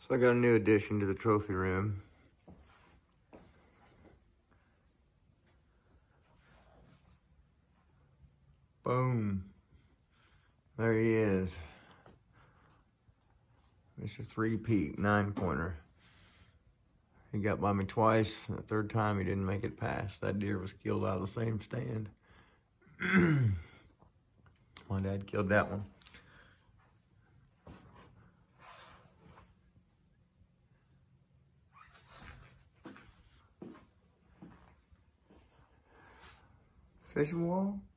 So I got a new addition to the trophy room. Boom. There he is. Mr. 3-peat 9-pointer. He got by me twice. The third time he didn't make it past. That deer was killed out of the same stand. My dad killed that one. Fishing wall?